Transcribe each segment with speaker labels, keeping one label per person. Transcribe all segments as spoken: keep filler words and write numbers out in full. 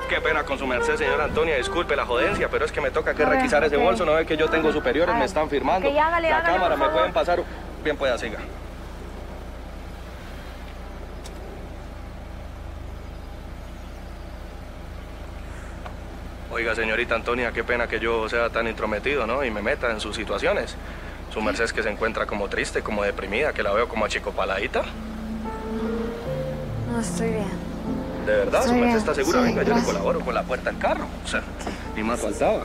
Speaker 1: qué pena con su merced, señora Antonia. Disculpe la jodencia, pero es que me toca que
Speaker 2: ver,
Speaker 1: requisar ese
Speaker 2: ok.
Speaker 1: bolso. No ve que yo tengo superiores, me están firmando.
Speaker 2: Ok, hágale,
Speaker 1: la
Speaker 2: hágale,
Speaker 1: cámara,
Speaker 2: por
Speaker 1: me
Speaker 2: favor.
Speaker 1: pueden pasar. Bien, pueda, siga. Oiga, señorita Antonia, qué pena que yo sea tan intrometido, ¿no? Y me meta en sus situaciones. Su merced es que se encuentra como triste, como deprimida, que la veo como achicopaladita.
Speaker 2: No, estoy bien.
Speaker 1: ¿De verdad?
Speaker 2: Estoy
Speaker 1: ¿Su merced
Speaker 2: bien.
Speaker 1: está segura?
Speaker 2: Sí,
Speaker 1: Venga, yo
Speaker 2: gracias.
Speaker 1: le colaboro con la puerta del carro. O sea, ni más faltaba.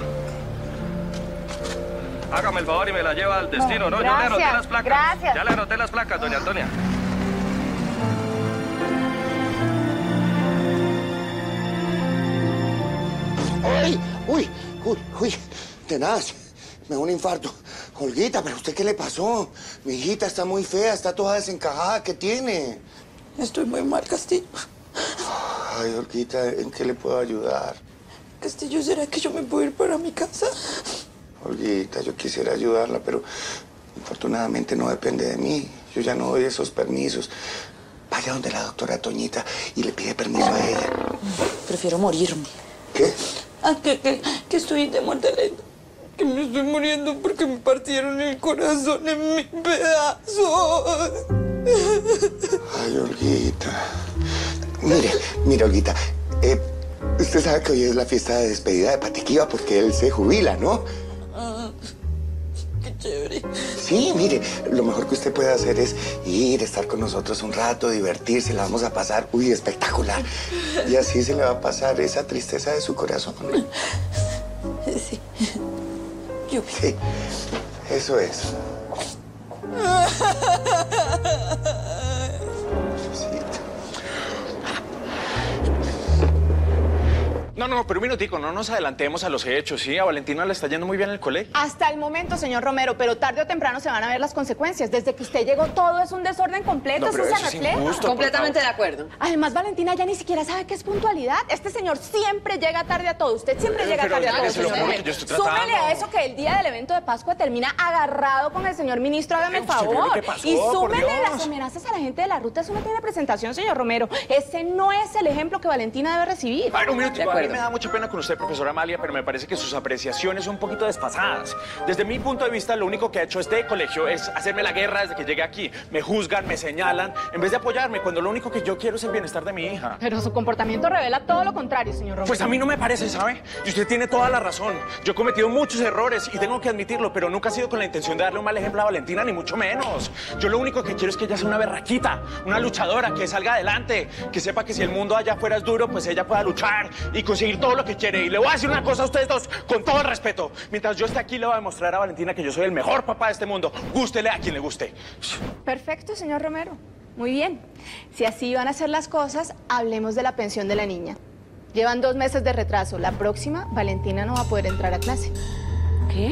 Speaker 1: Hágame el favor y me la lleva al destino, ¿no?
Speaker 2: Gracias,
Speaker 1: Yo le anoté las placas.
Speaker 2: gracias.
Speaker 1: Ya le anoté las placas, doña Antonia.
Speaker 3: ¡Uy! ¡Uy! ¡Uy! ¡Uy! Tenaz, me da un infarto. Olguita, ¿pero usted qué le pasó? Mi hijita está muy fea, está toda desencajada. ¿Qué tiene?
Speaker 4: Estoy muy mal, Castillo.
Speaker 3: Ay, Olguita, ¿en qué le puedo ayudar?
Speaker 4: Castillo, ¿será que yo me puedo ir para mi casa?
Speaker 3: Olguita, yo quisiera ayudarla, pero infortunadamente no depende de mí. Yo ya no doy esos permisos. Vaya donde la doctora Toñita y le pide permiso a ella.
Speaker 4: Prefiero morirme.
Speaker 3: ¿Qué?
Speaker 4: Ah, que, que, que estoy de muerte lenta. Que me estoy muriendo porque me partieron el corazón en mil pedazos.
Speaker 3: Ay, Olguita. Mire, mire, Olguita. Eh, usted sabe que hoy es la fiesta de despedida de Patiquiva porque él se jubila, ¿no?
Speaker 4: Ah, qué chévere.
Speaker 3: Sí, mire, lo mejor que usted puede hacer es ir, estar con nosotros un rato, divertirse, la vamos a pasar, uy, espectacular. Y así se le va a pasar esa tristeza de su corazón.
Speaker 4: Sí. Yo...
Speaker 3: Sí, eso es. Sí.
Speaker 5: No, no, pero un minutico, no nos adelantemos a los hechos, ¿sí? A Valentina le está yendo muy bien el colegio.
Speaker 6: Hasta el momento, señor Romero, pero tarde o temprano se van a ver las consecuencias. Desde que usted llegó, todo es un desorden completo,
Speaker 5: No,
Speaker 6: eso
Speaker 5: pero
Speaker 6: se
Speaker 5: eso es
Speaker 6: refleja.
Speaker 5: injusto.
Speaker 4: Completamente de acuerdo.
Speaker 6: Además, Valentina ya ni siquiera sabe qué es puntualidad. Este señor siempre llega tarde a todo. Usted siempre
Speaker 5: Eh,
Speaker 6: llega
Speaker 5: pero
Speaker 6: tarde a todo,
Speaker 5: déjese lo
Speaker 6: señor
Speaker 5: juro
Speaker 6: Romero.
Speaker 5: que yo estoy tratando.
Speaker 6: Súmele a eso que el día del evento de Pascua termina agarrado con el señor ministro, hágame el
Speaker 5: Eh, usted vio lo
Speaker 6: favor.
Speaker 5: que pasó,
Speaker 6: Y
Speaker 5: por
Speaker 6: súmele
Speaker 5: Dios.
Speaker 6: las amenazas a la gente de la ruta. Eso no tiene presentación, señor Romero. Ese no es el ejemplo que Valentina debe recibir.
Speaker 5: Bueno, un minutico,
Speaker 4: De
Speaker 5: a mí
Speaker 4: acuerdo.
Speaker 5: me da mucha pena con usted, profesora Amalia, pero me parece que sus apreciaciones son un poquito desfasadas. Desde mi punto de vista, lo único que ha hecho este colegio es hacerme la guerra desde que llegué aquí. Me juzgan, me señalan, en vez de apoyarme, cuando lo único que yo quiero es el bienestar de mi hija.
Speaker 6: Pero su comportamiento revela todo lo contrario, señor Romero.
Speaker 5: Pues a mí no me parece, ¿sabe? Y usted tiene toda la razón. Yo he cometido muchos errores y tengo que admitirlo, pero nunca ha sido con la intención de darle un mal ejemplo a Valentina, ni mucho menos. Yo lo único que quiero es que ella sea una berraquita, una luchadora, que salga adelante, que sepa que si el mundo allá afuera es duro, pues ella pueda luchar y conseguir todo lo que quiere. Y le voy a decir una cosa a ustedes dos, con todo el respeto. Mientras yo esté aquí, le voy a demostrar a Valentina que yo soy el mejor papá de este mundo. Gústele a quien le guste.
Speaker 6: Perfecto, señor Romero. Muy bien. Si así van a ser las cosas, hablemos de la pensión de la niña. Llevan dos meses de retraso. La próxima, Valentina no va a poder entrar a clase.
Speaker 4: ¿Qué?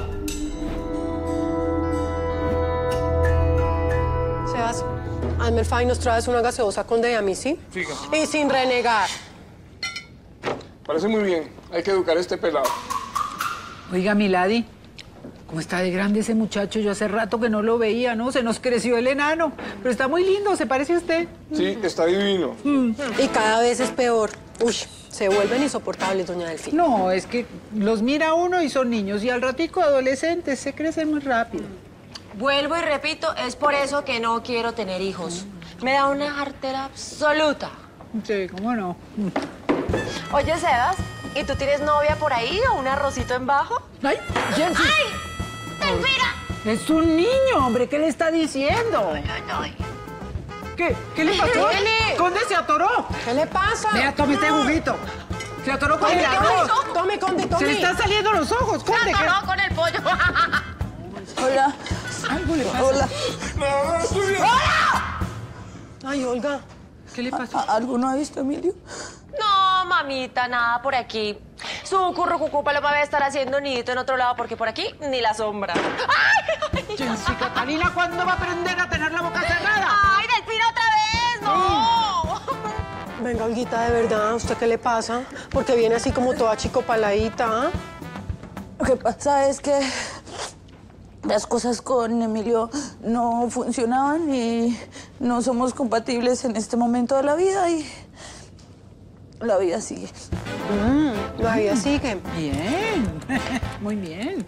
Speaker 7: Sebas, hazme el favor y nos traes una gaseosa con D a mí, ¿sí?
Speaker 8: Siga.
Speaker 7: Y sin renegar.
Speaker 8: Parece muy bien. Hay que educar a este pelado.
Speaker 9: Oiga, Milady, ¿cómo está de grande ese muchacho? Yo hace rato que no lo veía, ¿no? Se nos creció el enano. Pero está muy lindo, ¿se parece a usted?
Speaker 8: Sí, está divino.
Speaker 7: Y cada vez es peor. Uy, se vuelven insoportables, doña Delfina.
Speaker 9: No, es que los mira uno y son niños y al ratico adolescentes, se crecen muy rápido.
Speaker 10: Vuelvo y repito, es por eso que no quiero tener hijos. Me da una jartera absoluta.
Speaker 9: Sí, ¿cómo no?
Speaker 10: Oye, Sebas, ¿y tú tienes novia por ahí o un arrocito en bajo?
Speaker 9: ¡Ay, Jensi!
Speaker 10: ¡Ay! ¡Delfina!
Speaker 9: Es un niño, hombre, ¿qué le está diciendo?
Speaker 10: Ay, ay, ay.
Speaker 9: ¿Qué? ¿Qué le pasó?
Speaker 7: Eli.
Speaker 9: ¿Dónde se atoró?
Speaker 7: ¿Qué le pasa?
Speaker 9: Vea, tome este juguito. Se atoró con
Speaker 7: Ay,
Speaker 9: el
Speaker 7: ¿qué
Speaker 9: arroz.
Speaker 7: hizo? Tome, conde,
Speaker 9: Se
Speaker 7: tome.
Speaker 9: le están saliendo los ojos,
Speaker 10: Se
Speaker 9: conde. ¿qué?
Speaker 10: atoró con el pollo.
Speaker 7: Hola.
Speaker 9: Algo le pasa.
Speaker 7: Hola.
Speaker 8: No, estoy bien.
Speaker 7: Ay, Olga.
Speaker 9: ¿Qué le pasó?
Speaker 7: ¿Alguno ha visto a Emilio?
Speaker 10: No, mamita, nada por aquí. Su currucucú paloma va a estar haciendo nidito en otro lado porque por aquí ni la sombra. ¡Ay! ay,
Speaker 9: Jensi, Catalina, ¿cuándo va a aprender a tener la boca cerrada?
Speaker 10: ¡Ay, Delfina, otra vez! ¡No!
Speaker 7: Venga, Olguita, de verdad, ¿a usted qué le pasa? Porque viene así como toda chicopaladita, ¿ah?
Speaker 4: Lo que pasa es que las cosas con Emilio no funcionaban y no somos compatibles en este momento de la vida y... la vida sigue.
Speaker 7: Mm, la vida sigue.
Speaker 9: Bien, muy bien.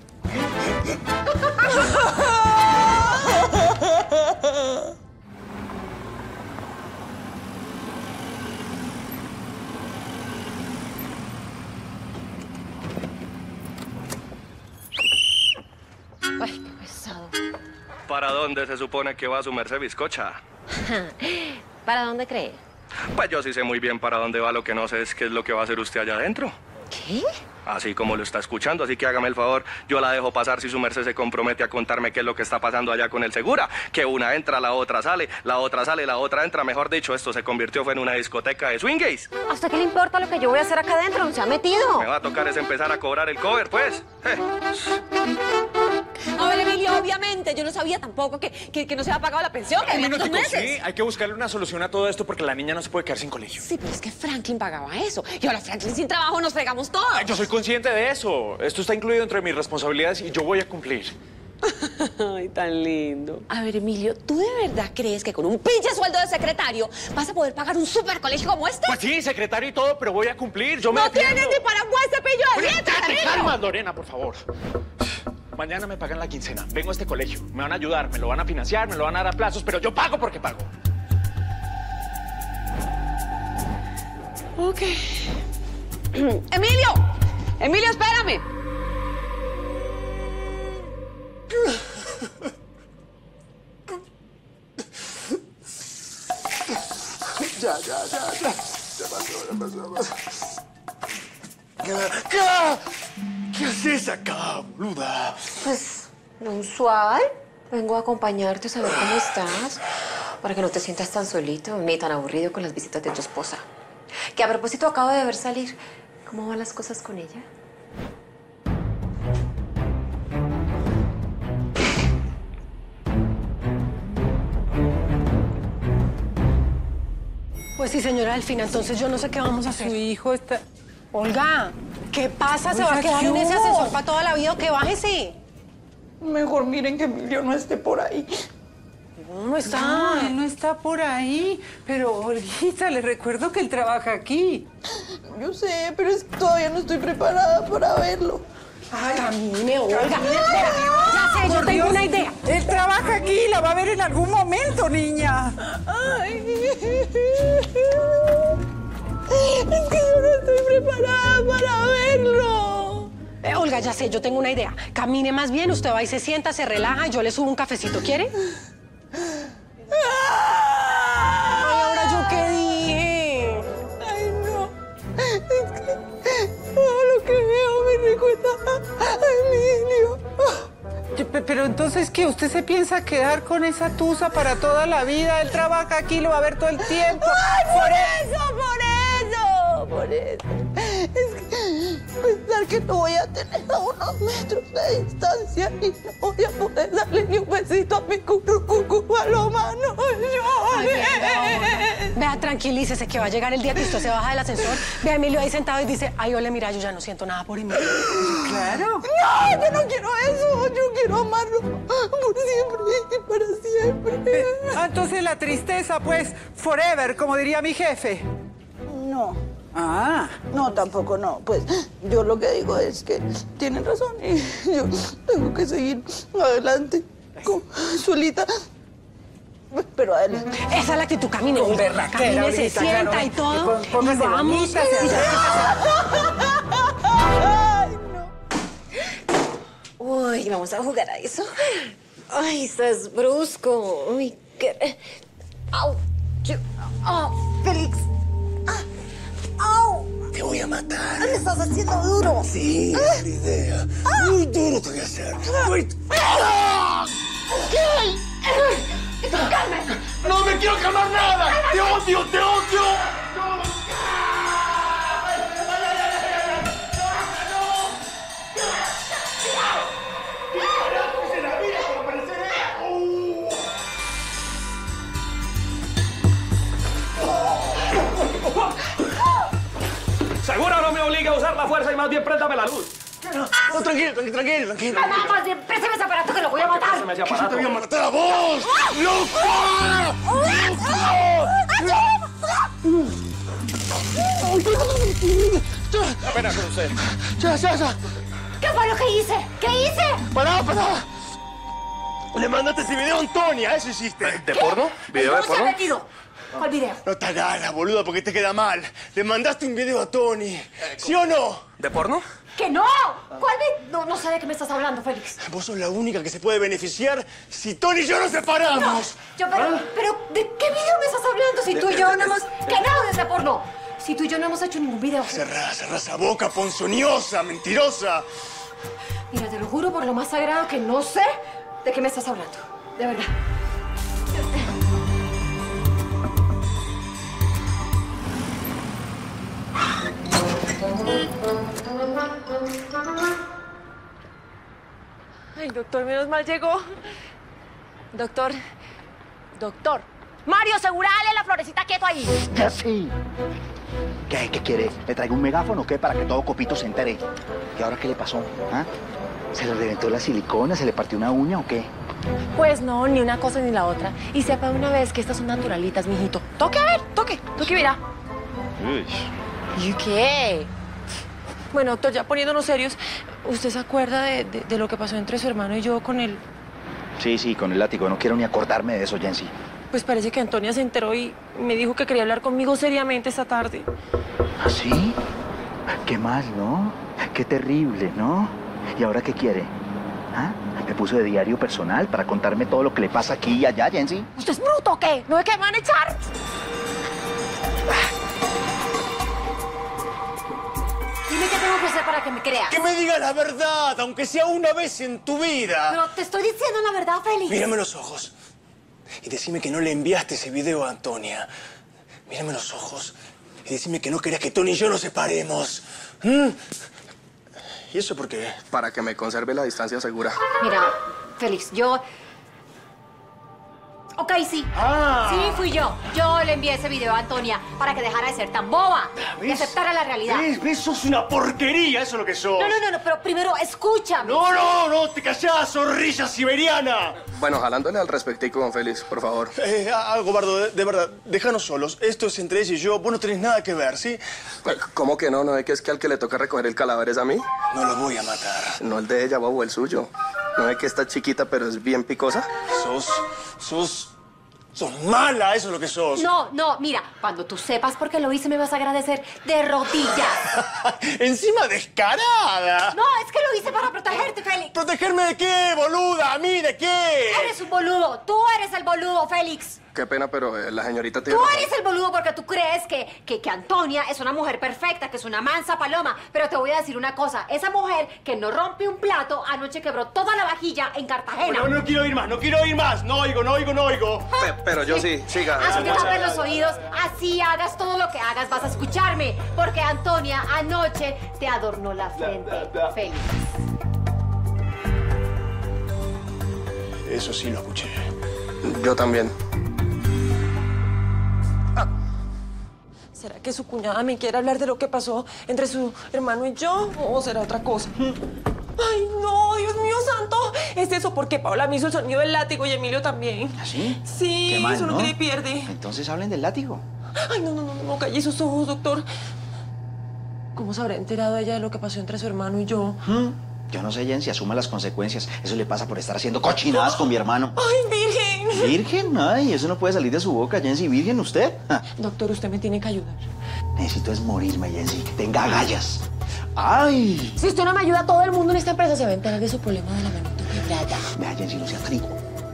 Speaker 10: Ay, qué pesado.
Speaker 1: ¿Para dónde se supone que va su merced bizcocha?
Speaker 10: ¿Para dónde cree?
Speaker 1: Pues yo sí sé muy bien para dónde va, lo que no sé es qué es lo que va a hacer usted allá adentro.
Speaker 10: ¿Qué?
Speaker 1: Así como lo está escuchando, así que hágame el favor, yo la dejo pasar si su merced se compromete a contarme qué es lo que está pasando allá con el Segura. Que una entra, la otra sale, la otra sale, la otra entra. Mejor dicho, esto se convirtió fue en una discoteca de swingays.
Speaker 10: ¿A usted qué le importa lo que yo voy a hacer acá adentro? ¿Se ha metido?
Speaker 1: Me va a tocar es empezar a cobrar el cover, pues. Eh.
Speaker 2: A ver, Emilio, obviamente, yo no sabía tampoco que, que, que no se había pagado la pensión, que
Speaker 5: Un
Speaker 2: había dos
Speaker 5: minutico,
Speaker 2: meses.
Speaker 5: sí, hay que buscarle una solución a todo esto porque la niña no se puede quedar sin colegio.
Speaker 2: Sí, pero es que Franklin pagaba eso. Y ahora Franklin sin trabajo nos fregamos todos.
Speaker 5: Ay, yo soy consciente de eso. Esto está incluido dentro de mis responsabilidades y yo voy a cumplir.
Speaker 2: Ay, tan lindo. A ver, Emilio, ¿tú de verdad crees que con un pinche sueldo de secretario vas a poder pagar un super colegio como este?
Speaker 5: Pues sí, secretario y todo, pero voy a cumplir. Yo me
Speaker 2: ¡No
Speaker 5: defiendo.
Speaker 2: tienes ni para un buen cepillo de dientes,
Speaker 5: ¡Te
Speaker 2: Emilio!
Speaker 5: calmas, Lorena, por favor! Mañana me pagan la quincena. Vengo a este colegio. Me van a ayudar, me lo van a financiar, me lo van a dar a plazos, pero yo pago porque pago.
Speaker 2: Ok. ¡Emilio! ¡Emilio, espérame!
Speaker 3: Ya, ya, ya, ya. Ya pasó, ya pasó, ya pasó. ¿Qué? ¿Qué haces acá, boluda?
Speaker 10: Pues, lo usual. Vengo a acompañarte a saber cómo estás. Para que no te sientas tan solito ni tan aburrido con las visitas de tu esposa. Que a propósito acabo de ver salir. ¿Cómo van las cosas con ella?
Speaker 7: Pues sí, señora Delfina, entonces yo no sé qué vamos a hacer.
Speaker 9: Su hijo está...
Speaker 7: Olga, ¿qué pasa? ¿Se
Speaker 9: Oiga,
Speaker 7: va a quedar en
Speaker 9: ¿qué
Speaker 7: ese
Speaker 9: hubo?
Speaker 7: ascensor para toda la vida o qué? Bájese.
Speaker 4: Mejor miren que Emilio no esté por ahí.
Speaker 7: No, no está.
Speaker 9: No, él no está por ahí. Pero, Olguita, le recuerdo que él trabaja aquí.
Speaker 4: Yo sé, pero es que todavía no estoy preparada para verlo.
Speaker 7: Ay, camine, Olga. Espera, ya sé, yo
Speaker 9: Por
Speaker 7: tengo
Speaker 9: Dios,
Speaker 7: una idea.
Speaker 9: Él trabaja aquí, la va a ver en algún momento, niña.
Speaker 4: Ay. Es que yo no estoy preparada para verlo.
Speaker 7: Eh, Olga, ya sé, yo tengo una idea. Camine más bien, usted va y se sienta, se relaja y yo le subo un cafecito. ¿Quiere? Ay, ahora yo qué dije.
Speaker 4: Ay, no. Es que todo lo que veo me recuerda a Emilio.
Speaker 9: Pe- Pero entonces, ¿qué? ¿Usted se piensa quedar con esa tusa para toda la vida? Él trabaja aquí, lo va a ver todo el tiempo.
Speaker 4: ¡Ay, por eso, por eso! Por eso. Es que pensar que no voy a tener a unos metros de distancia y no voy a poder darle ni un besito a mi cucucucu paloma, no
Speaker 7: Ay,
Speaker 4: llores.
Speaker 7: vea, vea, tranquilícese que va a llegar el día que usted se baja del ascensor. Ve a Emilio ahí sentado y dice, ay, ole, mira, yo ya no siento nada por Emilio.
Speaker 9: Claro.
Speaker 4: No, yo no quiero eso. Yo quiero amarlo por siempre y para siempre.
Speaker 9: Ah, entonces la tristeza, pues, forever, como diría mi jefe.
Speaker 4: No.
Speaker 9: Ah.
Speaker 4: No, tampoco no. Pues yo lo que digo es que tienen razón y yo tengo que seguir adelante con solita. Pero adelante.
Speaker 7: Esa es la actitud, camine.
Speaker 9: Con berraquera,
Speaker 7: Camine, se
Speaker 9: Olguita,
Speaker 7: sienta
Speaker 9: claro.
Speaker 7: y todo.
Speaker 9: Y pon- póngase
Speaker 7: y vamos.
Speaker 9: bonita, se
Speaker 7: y ya-
Speaker 4: Ay, no.
Speaker 10: Uy, vamos a jugar a eso. Ay, estás brusco. Uy, qué... Au. Yo- Oh, Félix. Ah. Au.
Speaker 3: Te voy a matar.
Speaker 10: Me estás haciendo duro.
Speaker 3: Sí, esa es la idea. Muy duro te voy a hacer. Muy... ¡No me quiero calmar nada! ¡Te odio, te odio!
Speaker 1: Seguro no me obliga a usar la fuerza y más bien préndame la luz.
Speaker 3: No, no, tranquilo, tranquilo, tranquilo, tranquilo.
Speaker 10: Mamá, más bien, préstame ese aparato que lo voy a matar.
Speaker 1: Préstame ese
Speaker 3: ¡Que yo
Speaker 1: aparato.
Speaker 3: te voy a matar a vos! ¡Loco! ¡Loco!
Speaker 5: Apenas con usted.
Speaker 3: Ya, ya, ya.
Speaker 10: ¿Qué fue lo que hice? ¿Qué hice?
Speaker 3: Pará, pará.
Speaker 5: Le mandaste ese video a Antonia, eso hiciste.
Speaker 1: ¿De porno? ¿Video de
Speaker 10: ¿Cómo se ha
Speaker 1: porno?
Speaker 10: metido? ¿Cuál video?
Speaker 5: No te hagas, boludo, porque te queda mal. Le mandaste un video a Tony. ¿Sí o no?
Speaker 1: ¿De porno?
Speaker 10: ¡Que no! ¿Cuál de...? No, no sé de qué me estás hablando, Félix.
Speaker 5: Vos sos la única que se puede beneficiar si Tony y yo nos separamos.
Speaker 10: Yo, pero, pero, ¿de qué video me estás hablando? Si tú y yo no hemos... ¡Que no, desde porno! Si tú y yo no hemos hecho ningún video.
Speaker 5: Cerrá, cerrá esa boca ponzoñosa, mentirosa.
Speaker 10: Mira, te lo juro por lo más sagrado que no sé de qué me estás hablando. De verdad.
Speaker 2: Ay, doctor, menos mal llegó. Doctor, doctor. Mario, asegurale la florecita quieto ahí.
Speaker 11: Ya sí. ¿Qué, ¿Qué quiere? ¿Le traigo un megáfono o qué? Para que todo Copito se entere. ¿Y ahora qué le pasó? ¿Ah? ¿Se le reventó la silicona? ¿Se le partió una uña o qué?
Speaker 2: Pues no, ni una cosa ni la otra. Y sepa de una vez que estas son naturalitas, mijito. Toque, a ver, toque, toque y verá.
Speaker 11: Uy.
Speaker 2: ¿Y qué? Bueno, doctor, ya poniéndonos serios, ¿usted se acuerda de, de, de lo que pasó entre su hermano y yo con él?
Speaker 11: Sí, sí, con el látigo. No quiero ni acordarme de eso, Jensi.
Speaker 2: Pues parece que Antonia se enteró y me dijo que quería hablar conmigo seriamente esta tarde.
Speaker 11: ¿Ah, sí? Qué mal, ¿no? Qué terrible, ¿no? ¿Y ahora qué quiere? ¿Ah? Me puso de diario personal para contarme todo lo que le pasa aquí y allá, Jensi.
Speaker 2: ¿Usted es bruto o qué? ¿No ve que me van a echar?
Speaker 10: Dime qué tengo que hacer para que me creas.
Speaker 5: Que me digas la verdad, aunque sea una vez en tu vida.
Speaker 10: Pero te estoy diciendo la verdad, Félix.
Speaker 5: Mírame los ojos y decime que no le enviaste ese video a Antonia. Mírame los ojos y decime que no querías que Tony y yo nos separemos. ¿Mm? ¿Y eso por qué?
Speaker 1: Para que me conserve la distancia segura.
Speaker 10: Mira, Félix, yo... Ok, sí.
Speaker 5: Ah.
Speaker 10: Sí, fui yo. Yo le envié ese video a Antonia para que dejara de ser tan boba y aceptara la realidad.
Speaker 5: ¿Ves? ¿Ves? Sos una porquería, eso es lo que sos.
Speaker 10: No, no, no, no, pero primero escúchame.
Speaker 5: No, no, no, te callás, zorrilla siberiana.
Speaker 1: Bueno, jalándole al respectico, don Félix, por favor.
Speaker 5: Eh, algo, Bardo, de, de verdad, déjanos solos. Esto es entre ella y yo. Vos no tenés nada que ver, ¿sí?
Speaker 1: ¿Cómo que no? ¿No es que es que al que le toca recoger el cadáver es a mí?
Speaker 5: No lo voy a matar.
Speaker 1: No el de ella, bobo, el suyo. ¿No es que está chiquita, pero es bien picosa?
Speaker 5: Sos... sos... sos mala, eso es lo que sos.
Speaker 10: No, no, mira, cuando tú sepas por qué lo hice me vas a agradecer de rodillas.
Speaker 5: Encima descarada.
Speaker 10: No, es que lo hice para protegerte, Félix.
Speaker 5: ¿Protegerme de qué, boluda? ¿A mí de qué?
Speaker 10: Eres un boludo. Tú eres el boludo, Félix.
Speaker 1: Qué pena, pero eh, la señorita tiene
Speaker 10: Tú
Speaker 1: razón.
Speaker 10: eres el boludo porque tú crees que, que, que Antonia es una mujer perfecta, que es una mansa paloma. Pero te voy a decir una cosa. Esa mujer que no rompe un plato, anoche quebró toda la vajilla en Cartagena.
Speaker 5: No, no quiero oír más, no quiero oír más. No oigo, no oigo, no oigo.
Speaker 1: Pe- pero yo sí, siga.
Speaker 10: Así te tapes los oídos, así hagas todo lo que hagas, vas a escucharme. Porque Antonia anoche te adornó la frente, Félix.
Speaker 5: Eso sí lo escuché.
Speaker 1: Yo también.
Speaker 2: ¿Será que su cuñada me quiere hablar de lo que pasó entre su hermano y yo? ¿O será otra cosa? ¡Ay, no! ¡Dios mío santo! Es eso porque Paula me hizo el sonido del látigo y Emilio también.
Speaker 11: ¿Ah, sí?
Speaker 2: Sí,
Speaker 11: Qué mal,
Speaker 2: eso no
Speaker 11: ¿no?
Speaker 2: quiere y pierde.
Speaker 11: Entonces hablen del látigo.
Speaker 2: Ay, no, no, no, no, calle esos ojos, doctor. ¿Cómo se habrá enterado ella de lo que pasó entre su hermano y yo?
Speaker 11: ¿Mm? Yo no sé, Jensi, asuma las consecuencias. Eso le pasa por estar haciendo cochinadas con mi hermano.
Speaker 2: ¡Ay, virgen!
Speaker 11: ¿Virgen? Ay, eso no puede salir de su boca, Jensi. ¿Virgen usted? Ah.
Speaker 2: Doctor, usted me tiene que ayudar.
Speaker 11: Necesito es morirme, Jensi. Tenga agallas. ¡Ay!
Speaker 2: Si usted no me ayuda, todo el mundo en esta empresa se va a enterar de su problema de la manito quebrada.
Speaker 11: Vea, Jensi, no sea trigo.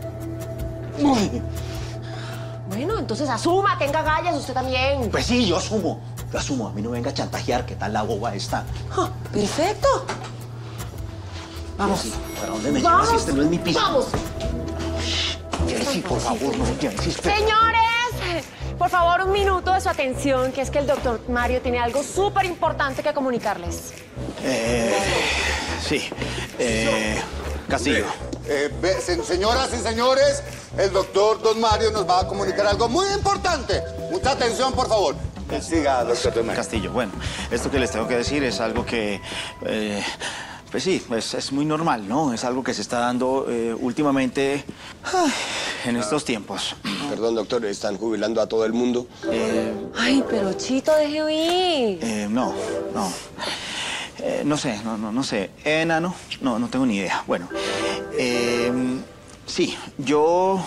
Speaker 2: Bueno, entonces asuma, tenga agallas, usted también.
Speaker 11: Pues sí, yo asumo. Yo asumo. A mí no venga a chantajear. ¿Qué tal la boba esta?
Speaker 2: Ah, perfecto. Vamos.
Speaker 11: Jensi, ¿para dónde me llevas si este no es mi piso?
Speaker 2: Vamos.
Speaker 11: Jensi, por favor, no, Jensi. espera.
Speaker 2: Señores, por favor, un minuto de su atención, que es que el doctor Mario tiene algo súper importante que comunicarles.
Speaker 11: Eh, sí. Eh, Castillo.
Speaker 12: Eh, ve- se- señoras y señores, el doctor Don Mario nos va a comunicar algo muy importante. Mucha atención, por favor. Siga, doctor Don Mario.
Speaker 11: Castillo, bueno, esto que les tengo que decir es algo que... eh, Pues sí, pues es muy normal, ¿no? Es algo que se está dando eh, últimamente ay, en estos tiempos.
Speaker 13: Perdón, doctor, ¿están jubilando a todo el mundo?
Speaker 11: Eh,
Speaker 10: Ay, pero Chito, deje oír.
Speaker 11: eh, no, no. Eh, no sé, no, no, no sé. Enano, no, no tengo ni idea. Bueno, eh, sí, yo...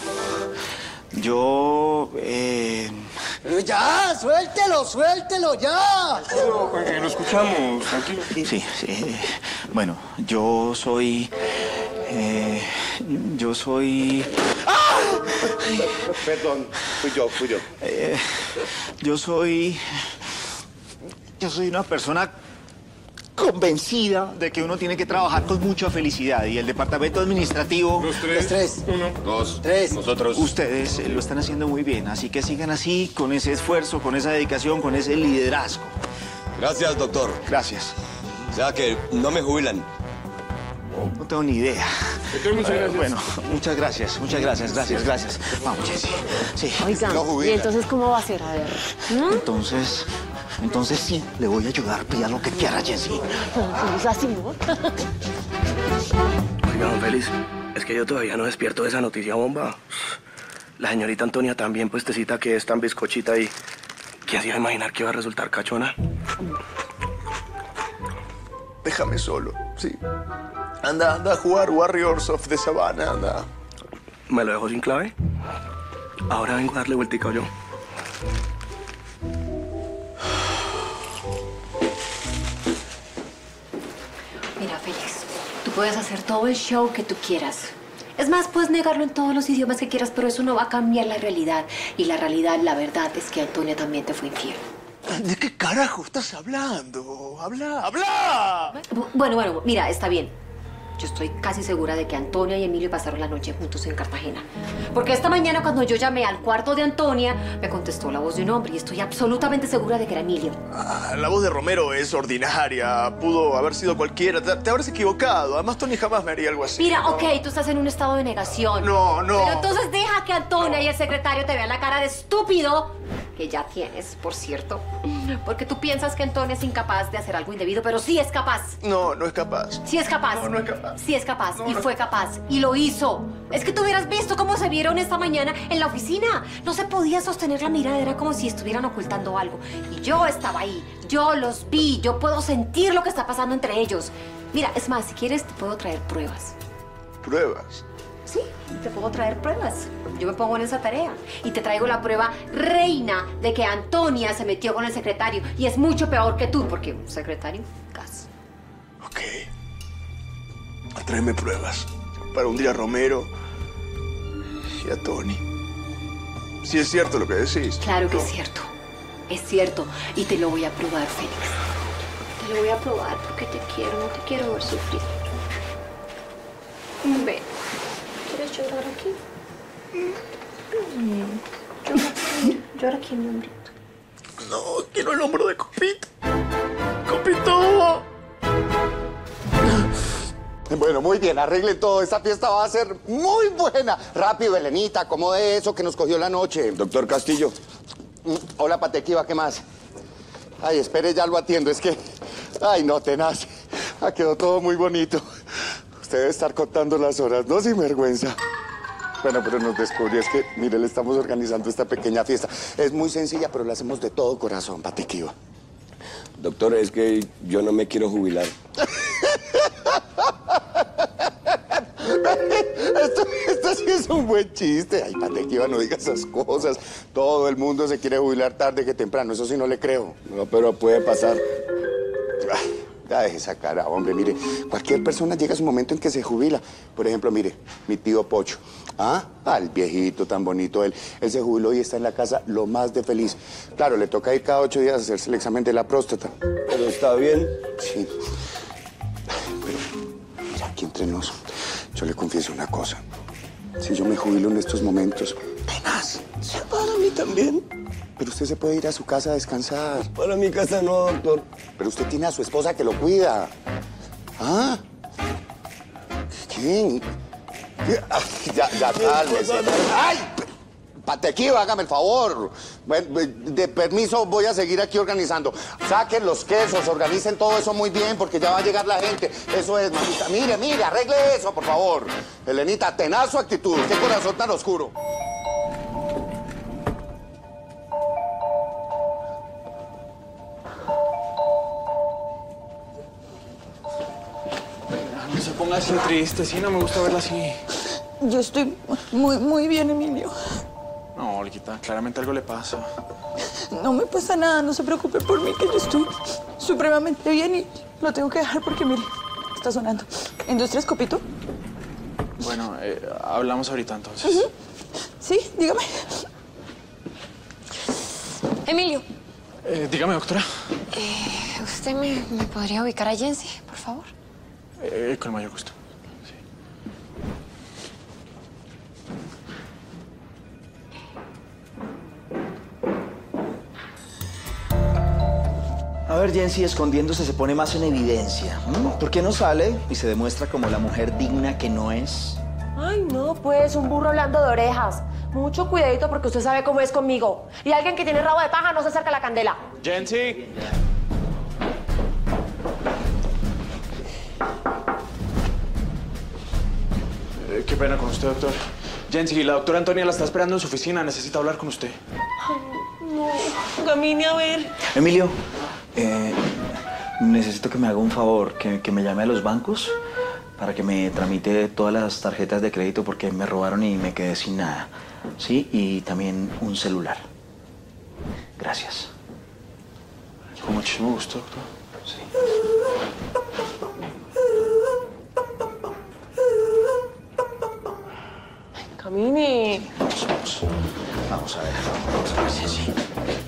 Speaker 11: Yo... Eh...
Speaker 14: ¡Ya! ¡Suéltelo, suéltelo, ya!
Speaker 8: No, Jorge, lo escuchamos, tranquilo.
Speaker 11: Sí, sí. Bueno, yo soy... Eh, yo soy...
Speaker 12: ¡Ah! Perdón, fui yo, fui yo.
Speaker 11: Eh, yo soy... Yo soy una persona convencida de que uno tiene que trabajar con mucha felicidad y el departamento administrativo...
Speaker 8: Dos, tres.
Speaker 14: tres.
Speaker 8: Uno.
Speaker 13: Dos.
Speaker 14: Tres.
Speaker 13: Nosotros.
Speaker 11: Ustedes eh, lo están haciendo muy bien, así que sigan así, con ese esfuerzo, con esa dedicación, con ese liderazgo.
Speaker 13: Gracias, doctor.
Speaker 11: Gracias.
Speaker 13: O sea que no me jubilan.
Speaker 11: No tengo ni idea.
Speaker 8: Doctor, muchas gracias.
Speaker 11: Eh, bueno, muchas gracias, muchas gracias, gracias, gracias. Vamos, Jessy. Sí.
Speaker 10: Oiga,
Speaker 12: No
Speaker 10: ¿y
Speaker 12: jubila.
Speaker 10: entonces cómo va a ser? A ver. ¿Mm?
Speaker 11: Entonces, entonces sí, le voy a ayudar, pida lo que quiera, Jessy.
Speaker 10: Pues así, ¿no?
Speaker 1: Oiga, don Félix, es que yo todavía no despierto de esa noticia bomba. La señorita Antonia también, puestecita que es tan bizcochita y... ¿Qué hacía imaginar que iba a resultar cachona?
Speaker 3: Déjame solo, sí. Anda, anda a jugar Warriors of the Savannah, anda.
Speaker 1: ¿Me lo dejó sin clave? Ahora vengo a darle vueltica yo.
Speaker 10: Mira, Félix, tú puedes hacer todo el show que tú quieras. Es más, puedes negarlo en todos los idiomas que quieras, pero eso no va a cambiar la realidad. Y la realidad, la verdad, es que Antonia también te fue infiel.
Speaker 3: ¿De qué carajo estás hablando? ¡Habla, habla!
Speaker 10: Bu- Bueno, bueno, mira, está bien. Yo estoy casi segura de que Antonia y Emilio pasaron la noche juntos en Cartagena. Porque esta mañana cuando yo llamé al cuarto de Antonia, me contestó la voz de un hombre y estoy absolutamente segura de que era Emilio.
Speaker 3: Ah, la voz de Romero es ordinaria. Pudo haber sido cualquiera. Te, te habrás equivocado. Además, Tony jamás me haría algo así.
Speaker 10: Mira,
Speaker 3: ¿no?
Speaker 10: ok, tú estás en un estado de negación.
Speaker 3: No, no.
Speaker 10: Pero entonces deja que Antonia y el secretario te vean la cara de estúpido que ya tienes, por cierto. Porque tú piensas que Antonia es incapaz de hacer algo indebido, pero sí es capaz.
Speaker 3: No, no es capaz.
Speaker 10: Sí es capaz.
Speaker 3: No, no es capaz.
Speaker 10: Sí es capaz.
Speaker 3: No,
Speaker 10: y
Speaker 3: no.
Speaker 10: fue capaz. Y lo hizo. Es que tú hubieras visto cómo se vieron esta mañana en la oficina. No se podía sostener la mirada. Era como si estuvieran ocultando algo. Y yo estaba ahí. Yo los vi. Yo puedo sentir lo que está pasando entre ellos. Mira, es más, si quieres, te puedo traer pruebas.
Speaker 3: ¿Pruebas?
Speaker 10: Sí, te puedo traer pruebas. Yo me pongo en esa tarea. Y te traigo la prueba reina de que Antonia se metió con el secretario. Y es mucho peor que tú, porque un secretario, gas.
Speaker 3: Ok. Tráeme pruebas para hundir a Romero y a Tony. Si es cierto lo que decís.
Speaker 10: Claro que
Speaker 3: No.
Speaker 10: es cierto. Es cierto. Y te lo voy a probar, Félix. Te lo voy a probar porque te quiero. No te quiero ver sufrir. Ven. ¿Quieres llorar aquí? Mm. Llora aquí. Llora aquí, mi hombrito.
Speaker 3: No, quiero el hombro de Copito. ¡Copito! Bueno, muy bien, arreglen todo. Esta fiesta va a ser muy buena. Rápido, Elenita, acomode eso que nos cogió la noche.
Speaker 13: Doctor Castillo.
Speaker 3: Mm, Hola, Patequiva, ¿qué más? Ay, espere, ya lo atiendo. Es que... Ay, no, tenaz. Ha quedado todo muy bonito. Usted debe estar contando las horas, ¿no? Sin vergüenza. Bueno, pero nos descubrió. Es que, mire, le estamos organizando esta pequeña fiesta. Es muy sencilla, pero la hacemos de todo corazón, Patequiva.
Speaker 13: Doctor, es que yo no me quiero jubilar.
Speaker 3: Esto, esto sí es un buen chiste. Ay, Patequiva, no diga esas cosas. Todo el mundo se quiere jubilar tarde que temprano. Eso sí no le creo.
Speaker 13: No, pero puede pasar.
Speaker 3: Ay, ya deje esa cara, hombre. Mire, cualquier persona llega a su momento en que se jubila. Por ejemplo, mire, mi tío Pocho. ¿Ah? Ah, el viejito tan bonito él. Él se jubiló y está en la casa lo más de feliz. Claro, le toca ir cada ocho días a hacerse el examen de la próstata.
Speaker 13: Pero está bien.
Speaker 3: Sí. Pero, mira, aquí entre nos, yo le confieso una cosa. Si yo me jubilo en estos momentos, tenaz, se para mí también. Pero usted se puede ir a su casa a descansar.
Speaker 13: Para mi casa no, doctor.
Speaker 3: Pero usted tiene a su esposa que lo cuida. ¿Ah? ¿Quién? ¿Qué? Ay, ya, ya, cálmese. ¡Ay!
Speaker 12: Patequiva, hágame el favor. De permiso, voy a seguir aquí organizando. Saquen los quesos, organicen todo eso muy bien, porque ya va a llegar la gente. Eso es, mamita. Mire, mire, arregle eso, por favor. Elenita, tenaz su actitud. Qué corazón tan oscuro.
Speaker 5: No se ponga así triste, sí, no me gusta verla así.
Speaker 4: Yo estoy muy, muy bien, Emilio.
Speaker 5: No, Olguita, claramente algo le pasa.
Speaker 4: No me pasa nada, no se preocupe por mí, que yo estoy supremamente bien y lo tengo que dejar porque, mire, está sonando. ¿Industrias Copito?
Speaker 5: Bueno, eh, hablamos ahorita entonces.
Speaker 4: Uh-huh. Sí, dígame.
Speaker 10: Emilio.
Speaker 5: Eh, dígame, doctora.
Speaker 10: Eh, ¿Usted me, me podría ubicar a Jensi, por favor?
Speaker 5: Eh, con mayor gusto.
Speaker 11: A ver, Jensi, escondiéndose se pone más en evidencia. ¿Mm? ¿Por qué no sale y se demuestra como la mujer digna que no es?
Speaker 2: Ay, no, pues, un burro hablando de orejas. Mucho cuidadito porque usted sabe cómo es conmigo. Y alguien que tiene rabo de paja no se acerca a la candela.
Speaker 5: Jensi. Eh, qué pena con usted, doctor. Jensi, la doctora Antonia la está esperando en su oficina. Necesita hablar con usted.
Speaker 2: Ay, no. Camine, a ver.
Speaker 11: Emilio, eh, necesito que me haga un favor, que, que me llame a los bancos para que me tramite todas las tarjetas de crédito porque me robaron y me quedé sin nada. Sí, y también un celular. Gracias.
Speaker 5: Con muchísimo gusto, doctor.
Speaker 11: Sí.
Speaker 2: Camine.
Speaker 11: Vamos, vamos. Vamos a ver, vamos a ver, sí, sí.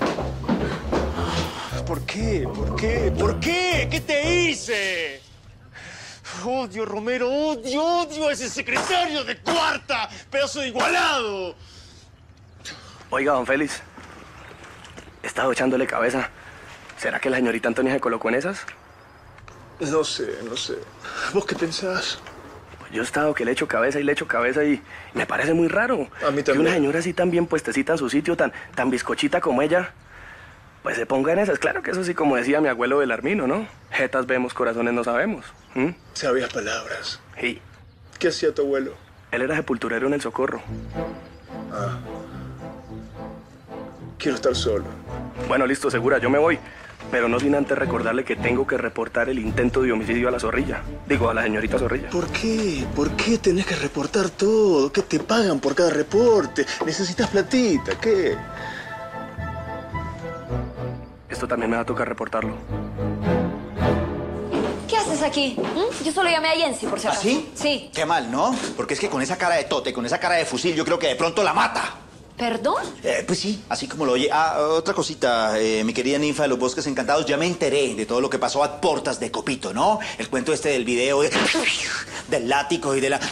Speaker 15: ¿Por qué? ¿Por qué? ¿Por qué? ¿Qué te hice? Odio, Romero, odio, odio a ese secretario de cuarta, pedazo de igualado.
Speaker 1: Oiga, don Félix, he estado echándole cabeza. ¿Será que la señorita Antonia se colocó en esas?
Speaker 15: No sé, no sé. ¿Vos qué pensás?
Speaker 1: Pues yo he estado que le echo cabeza y le echo cabeza y me parece muy raro.
Speaker 15: A mí también.
Speaker 1: Que una señora así tan bien puestecita en su sitio, tan, tan bizcochita como ella, pues se ponga en esas. Claro que eso sí, como decía mi abuelo Belarmino, ¿no? Jetas vemos, corazones no sabemos. ¿Mm?
Speaker 15: Sabías palabras.
Speaker 1: Sí.
Speaker 15: ¿Qué hacía tu abuelo?
Speaker 1: Él era sepulturero en el Socorro.
Speaker 15: Ah. Quiero estar solo.
Speaker 1: Bueno, listo, segura, yo me voy. Pero no sin antes recordarle que tengo que reportar el intento de homicidio a la Zorrilla. Digo, a la señorita Zorrilla.
Speaker 15: ¿Por qué? ¿Por qué tenés que reportar todo? ¿Qué te pagan por cada reporte? ¿Necesitas platita? ¿Qué?
Speaker 1: Esto también me va a tocar reportarlo.
Speaker 10: ¿Qué haces aquí? ¿Mm? Yo solo llamé a Jensi, por si acaso.
Speaker 11: ¿Así?
Speaker 10: Sí.
Speaker 11: Qué mal, ¿no? Porque es que con esa cara de tote, con esa cara de fusil, yo creo que de pronto la mata.
Speaker 10: ¿Perdón?
Speaker 11: Eh, pues sí, así como lo oye. Ah, otra cosita, eh, mi querida ninfa de los bosques encantados, ya me enteré de todo lo que pasó a portas de Copito, ¿no? El cuento este del video de... del látigo y de la...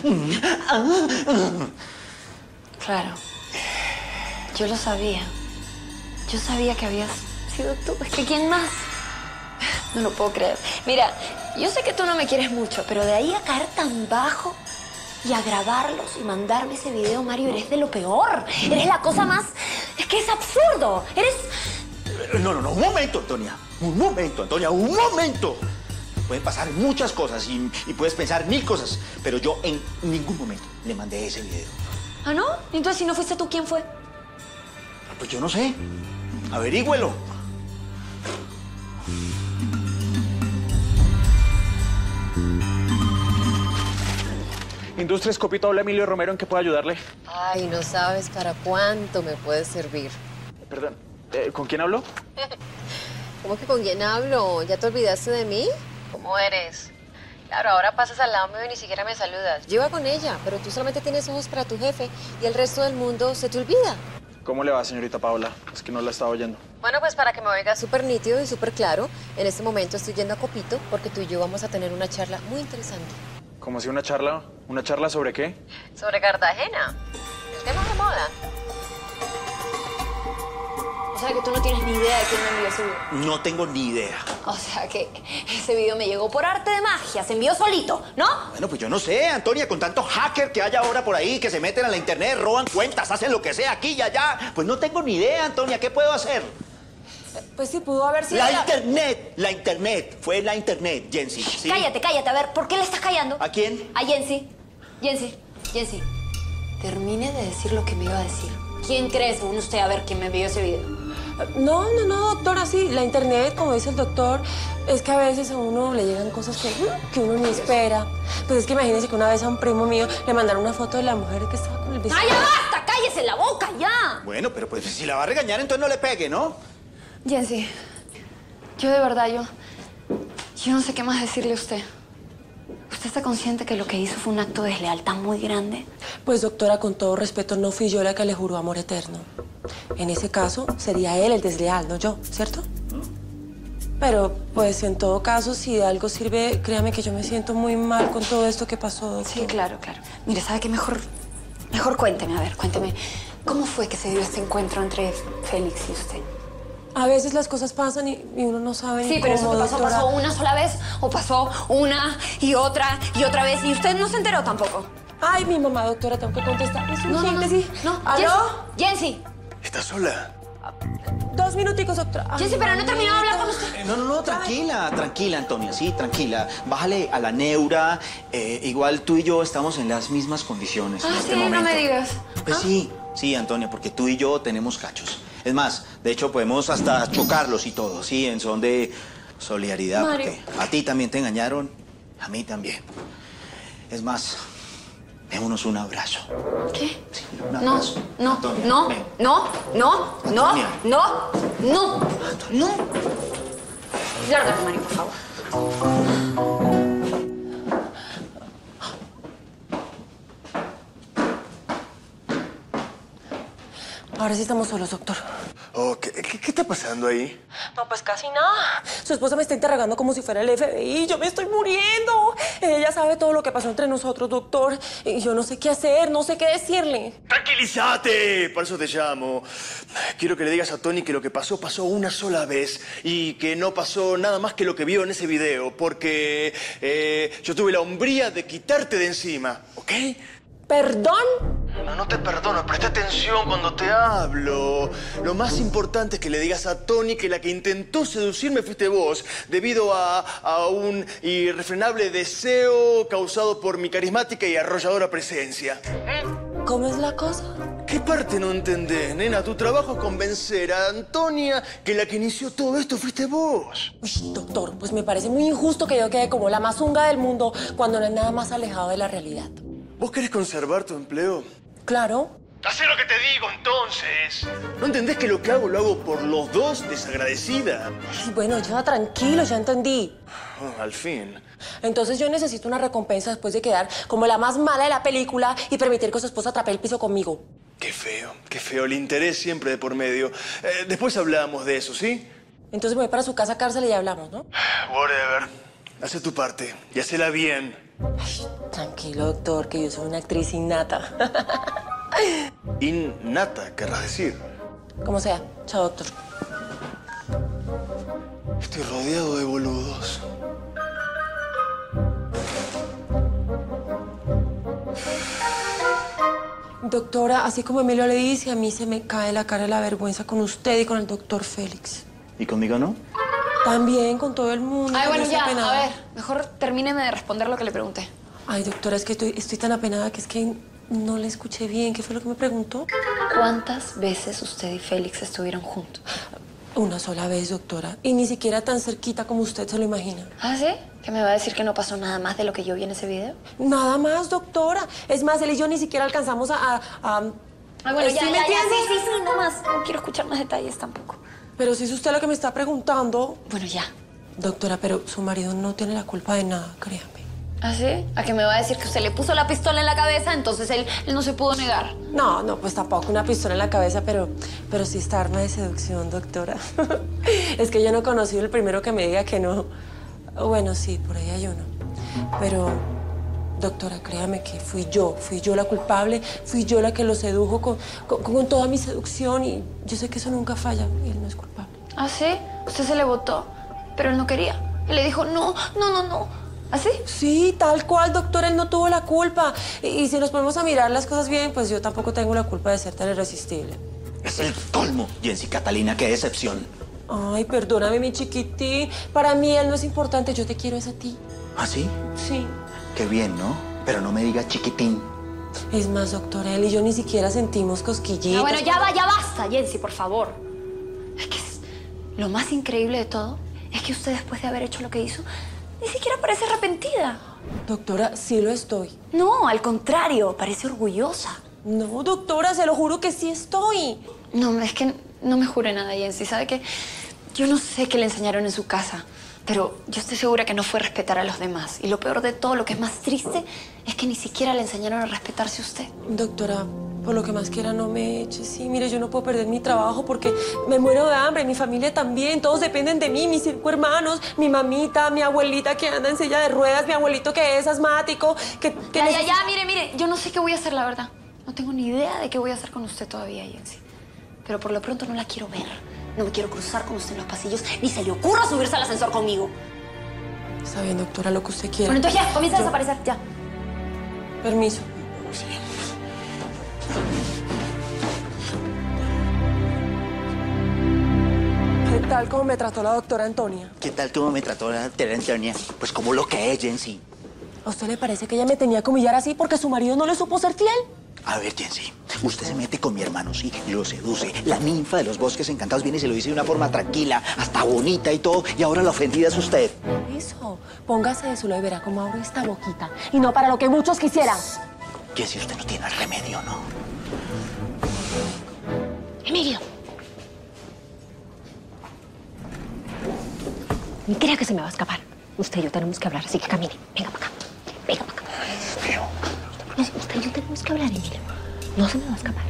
Speaker 10: Claro. Yo lo sabía. Yo sabía que habías sido tú. Es que ¿quién más? No lo puedo creer. Mira, yo sé que tú no me quieres mucho, pero de ahí a caer tan bajo... y a grabarlos y mandarme ese video, Mario, eres de lo peor. Eres la cosa más... Es que es absurdo. Eres...
Speaker 11: No, no, no, un momento, Antonia. Un momento, Antonia, un momento. Pueden pasar muchas cosas y, y puedes pensar mil cosas, pero yo en ningún momento le mandé ese video.
Speaker 10: ¿Ah, no? Entonces, si no fuiste tú, ¿quién fue?
Speaker 11: Pues yo no sé. Averígüelo.
Speaker 5: Industrias Copito, habla Emilio Romero, ¿en qué puedo ayudarle?
Speaker 16: Ay, no sabes para cuánto me puedes servir.
Speaker 5: Perdón, eh, ¿con quién hablo?
Speaker 16: ¿Cómo que con quién hablo? ¿Ya te olvidaste de mí? ¿Cómo eres? Claro, ahora pasas al lado mío y ni siquiera me saludas. Yo iba con ella, pero tú solamente tienes ojos para tu jefe y el resto del mundo se te olvida.
Speaker 5: ¿Cómo le va, señorita Paola? Es que no la estaba oyendo.
Speaker 16: Bueno, pues para que me oigas súper nítido y súper claro, en este momento estoy yendo a Copito porque tú y yo vamos a tener una charla muy interesante.
Speaker 5: ¿Cómo si una charla? ¿Una charla sobre qué?
Speaker 16: Sobre Cartagena. El tema de moda.
Speaker 10: O sea que tú no tienes ni idea de quién me envió ese video.
Speaker 11: No tengo ni idea.
Speaker 17: O sea que ese video me llegó por arte de magia, se envió solito, ¿no?
Speaker 11: Bueno, pues yo no sé, Antonia, con tantos hackers que hay ahora por ahí que se meten a la internet, roban cuentas, hacen lo que sea aquí y allá. Pues no tengo ni idea, Antonia, ¿qué puedo hacer?
Speaker 2: Pues sí, pudo haber sido
Speaker 11: La
Speaker 2: la-
Speaker 11: internet, la internet, fue la internet, Jensi. ¿sí?
Speaker 17: Cállate, cállate. A ver, ¿por qué le estás callando?
Speaker 11: ¿A quién?
Speaker 17: A Jensi. Jensi, Jensi. Termine de decir lo que me iba a decir. ¿Quién cree, según usted, a ver quién me envió ese video?
Speaker 2: No, no, no, doctora, sí. La internet, como dice el doctor, es que a veces a uno le llegan cosas que, que uno ni espera. Pues es que imagínese que una vez a un primo mío le mandaron una foto de la mujer que estaba con el vestido.
Speaker 17: ¡Ay, ya basta! ¡Cállese la boca, ya!
Speaker 11: Bueno, pero pues si la va a regañar, entonces no le pegue, ¿no?
Speaker 17: Jensi, yo de verdad, yo... Yo no sé qué más decirle a usted. ¿Usted está consciente que lo que hizo fue un acto de deslealtad muy grande?
Speaker 2: Pues doctora, con todo respeto, no fui yo la que le juró amor eterno. En ese caso, sería él el desleal, no yo, ¿cierto? Pero, pues, en todo caso, si de algo sirve, créame que yo me siento muy mal con todo esto que pasó, doctor.
Speaker 17: Sí, claro, claro. Mire, ¿sabe qué? Mejor... Mejor cuénteme, a ver, cuénteme. ¿Cómo fue que se dio este encuentro entre Félix y usted?
Speaker 2: A veces las cosas pasan y, y uno no sabe
Speaker 17: Sí,
Speaker 2: ni
Speaker 17: pero eso
Speaker 2: cómo,
Speaker 17: que pasó,
Speaker 2: doctora.
Speaker 17: ¿pasó una sola vez? ¿O pasó una y otra y otra vez? Y usted no se enteró tampoco.
Speaker 2: Ay, mi mamá, doctora, tengo que contestar. Es
Speaker 17: No, no,
Speaker 2: urgente,
Speaker 17: no.
Speaker 2: sí.
Speaker 17: No,
Speaker 2: ¿Aló?
Speaker 17: Jensi.
Speaker 15: ¿Estás sola?
Speaker 2: Dos minuticos, doctora. Ay,
Speaker 17: Jensi, pero no he terminado de hablar con usted.
Speaker 11: Eh, No, no, no, tranquila, tranquila, Antonia, sí, tranquila. Bájale a la neura. eh, igual tú y yo estamos en las mismas condiciones en
Speaker 17: Ah,
Speaker 11: este
Speaker 17: sí,
Speaker 11: momento.
Speaker 17: no me digas.
Speaker 11: Pues
Speaker 17: Ah.
Speaker 11: sí, sí, Antonia, porque tú y yo tenemos cachos. Es más, de hecho, podemos hasta chocarlos y todo, sí, en son de solidaridad,
Speaker 17: Mario.
Speaker 11: porque a ti también te engañaron, a mí también. Es más, démonos un abrazo.
Speaker 17: ¿Qué?
Speaker 11: Sí, un
Speaker 17: No,
Speaker 11: abrazo.
Speaker 17: no,
Speaker 11: Antonia,
Speaker 17: no,
Speaker 11: ven.
Speaker 17: no, no, no,
Speaker 11: Antonia.
Speaker 17: no, no, no. Lárgate, Mario, por favor.
Speaker 2: Ahora sí estamos solos, doctor.
Speaker 15: Oh, ¿qué, qué, qué está pasando ahí?
Speaker 2: No, pues casi nada. Su esposa me está interrogando como si fuera el F B I. Yo me estoy muriendo. Ella sabe todo lo que pasó entre nosotros, doctor. Y yo no sé qué hacer, no sé qué decirle.
Speaker 15: ¡Tranquilízate! Por eso te llamo. Quiero que le digas a Tony que lo que pasó, pasó una sola vez y que no pasó nada más que lo que vio en ese video, porque eh, yo tuve la hombría de quitarte de encima, ¿ok?
Speaker 2: ¿Perdón?
Speaker 15: No, no te perdono. Presta atención cuando te hablo. Lo más importante es que le digas a Tony que la que intentó seducirme fuiste vos, debido a, a un irrefrenable deseo causado por mi carismática y arrolladora presencia.
Speaker 2: ¿Cómo es la cosa?
Speaker 15: ¿Qué parte no entendés, nena? Tu trabajo es convencer a Antonia que la que inició todo esto fuiste vos.
Speaker 2: Uy, doctor, pues me parece muy injusto que yo quede como la más zunga del mundo cuando no es nada más alejado de la realidad.
Speaker 15: ¿Vos querés conservar tu empleo?
Speaker 2: Claro.
Speaker 15: Hacé lo que te digo, entonces. ¿No entendés que lo que hago lo hago por los dos, desagradecida?
Speaker 2: Ay, bueno, ya tranquilo, ya entendí.
Speaker 15: Oh, al fin.
Speaker 2: Entonces yo necesito una recompensa después de quedar como la más mala de la película y permitir que su esposa atrape el piso conmigo.
Speaker 15: Qué feo, qué feo. El interés siempre de por medio. Eh, después hablamos de eso, ¿sí?
Speaker 2: Entonces me voy para su casa cárcel y ya hablamos, ¿no?
Speaker 15: Whatever. Hace tu parte y hacela bien.
Speaker 2: Ay, tranquilo, doctor, que yo soy una actriz innata.
Speaker 15: Innata, querrás decir.
Speaker 2: Como sea. Chao, doctor.
Speaker 15: Estoy rodeado de boludos.
Speaker 2: Doctora, así como Emilio le dice, a mí se me cae la cara de la vergüenza con usted y con el doctor Félix.
Speaker 11: ¿Y conmigo no?
Speaker 2: También con todo el mundo.
Speaker 17: Ay,
Speaker 2: con
Speaker 17: bueno,
Speaker 2: esa
Speaker 17: ya,
Speaker 2: apenada.
Speaker 17: a ver, mejor termíneme de responder lo que le pregunté.
Speaker 2: Ay, doctora, es que estoy, estoy tan apenada que es que no le escuché bien. ¿Qué fue lo que me preguntó?
Speaker 17: ¿Cuántas veces usted y Félix estuvieron juntos?
Speaker 2: Una sola vez, doctora. Y ni siquiera tan cerquita como usted se lo imagina.
Speaker 17: ¿Ah, sí? ¿Que me va a decir que no pasó nada más de lo que yo vi en ese video?
Speaker 2: Nada más, doctora. Es más, él y yo ni siquiera alcanzamos a... a, a-
Speaker 17: Ay, bueno,
Speaker 2: ¿Sí
Speaker 17: ya,
Speaker 2: me
Speaker 17: ya, ya,
Speaker 2: entiende?
Speaker 17: sí, sí, sí, no más. No quiero escuchar más detalles tampoco.
Speaker 2: Pero si es usted lo que me está preguntando...
Speaker 17: Bueno, ya.
Speaker 2: Doctora, pero su marido no tiene la culpa de nada, créame.
Speaker 17: ¿Ah, sí? ¿A que me va a decir que usted le puso la pistola en la cabeza? Entonces él, él no se pudo negar.
Speaker 2: No, no, pues tampoco una pistola en la cabeza, pero, pero sí esta arma de seducción, doctora. Es que yo no he conocido el primero que me diga que no. Bueno, sí, por ahí hay uno. Pero, doctora, créame que fui yo, fui yo la culpable, fui yo la que lo sedujo con, con, con toda mi seducción y yo sé que eso nunca falla y él no es culpable.
Speaker 17: ¿Ah, sí? ¿Usted se le votó? pero él no quería. Él le dijo, no, no, no, no. ¿Así?
Speaker 2: Sí, tal cual, doctora, él no tuvo la culpa. Y, y si nos ponemos a mirar las cosas bien, pues yo tampoco tengo la culpa de ser tan irresistible.
Speaker 11: Es el colmo, Jensi Catalina, qué decepción.
Speaker 2: Ay, perdóname, mi chiquitín. Para mí él no es importante, yo te quiero es a ti.
Speaker 11: ¿Ah, sí?
Speaker 2: Sí.
Speaker 11: Qué bien, ¿no? Pero no me digas chiquitín.
Speaker 2: Es más, doctora, él y yo ni siquiera sentimos cosquillitas.
Speaker 17: Ah, bueno, ya va, ya basta, Jensi, por favor. Es que es lo más increíble de todo es que usted, después de haber hecho lo que hizo, ni siquiera parece arrepentida.
Speaker 2: Doctora, sí lo estoy.
Speaker 17: No, al contrario, parece orgullosa.
Speaker 2: No, doctora, se lo juro que sí estoy.
Speaker 17: No, es que no me jure nada, Jensi. ¿Sabe qué? Yo no sé qué le enseñaron en su casa, pero yo estoy segura que no fue respetar a los demás. Y lo peor de todo, lo que es más triste, es que ni siquiera le enseñaron a respetarse a usted.
Speaker 2: Doctora, por lo que más quiera no me eche. Sí, mire, yo no puedo perder mi trabajo porque me muero de hambre, mi familia también, todos dependen de mí, mis cinco hermanos, mi mamita, mi abuelita que anda en silla de ruedas, mi abuelito que es asmático, que... que
Speaker 17: ya, ya, ya, mire, mire, yo no sé qué voy a hacer, la verdad. No tengo ni idea de qué voy a hacer con usted todavía, Jensi. Pero por lo pronto no la quiero ver. No me quiero cruzar con usted en los pasillos, ni se le ocurra subirse al ascensor conmigo.
Speaker 2: Está bien, doctora, lo que usted quiera.
Speaker 17: Bueno, entonces ya, comienza
Speaker 2: Yo...
Speaker 17: a desaparecer, ya.
Speaker 2: Permiso.
Speaker 11: Sí.
Speaker 2: ¿Qué tal cómo me trató la doctora Antonia?
Speaker 11: ¿Qué tal cómo me trató la doctora Antonia? Pues como lo que es, Jensi.
Speaker 2: ¿A usted le parece que ella me tenía que humillar así porque su marido no le supo ser fiel?
Speaker 11: A ver, Jensi, usted se mete con mi hermano, sí, lo seduce. La ninfa de los bosques encantados viene y se lo dice de una forma tranquila, hasta bonita y todo, y ahora la ofendida es usted.
Speaker 2: Eso, póngase de su lado y verá cómo abro esta boquita. Y no para lo que muchos quisieran.
Speaker 11: Jensi, usted no tiene remedio, ¿no?
Speaker 10: Emilio. Ni crea que se me va a escapar. Usted y yo tenemos que hablar, así que camine. Venga para acá. Venga para acá.
Speaker 11: Ay, Dios mío.
Speaker 10: No, usted y yo tenemos que hablar, Emilio. No se me va a escapar.